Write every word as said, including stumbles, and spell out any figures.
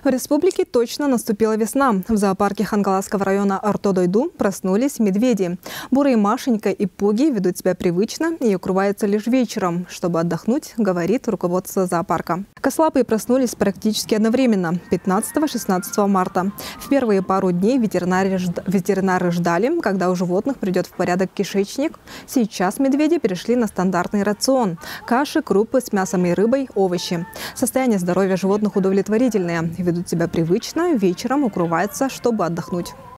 В республике точно наступила весна. В зоопарке Хангаласского района Ортодойду проснулись медведи. Бурый Машенька и Пуги ведут себя привычно и укрываются лишь вечером, чтобы отдохнуть, говорит руководство зоопарка. Косолапые проснулись практически одновременно – пятнадцатого-шестнадцатого марта. В первые пару дней ветеринары, ветеринары ждали, когда у животных придет в порядок кишечник. Сейчас медведи перешли на стандартный рацион – каши, крупы с мясом и рыбой, овощи. Состояние здоровья животных удовлетворительное. Ведут себя привычно, вечером укрываются, чтобы отдохнуть.